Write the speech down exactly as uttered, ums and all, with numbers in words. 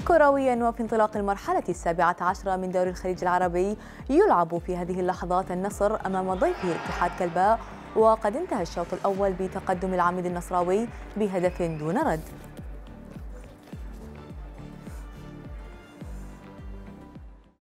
كرويا، وفي انطلاق المرحلة السابعة عشرة من دوري الخليج العربي، يلعب في هذه اللحظات النصر أمام ضيفه اتحاد كلباء، وقد انتهى الشوط الأول بتقدم العميد النصراوي بهدف دون رد.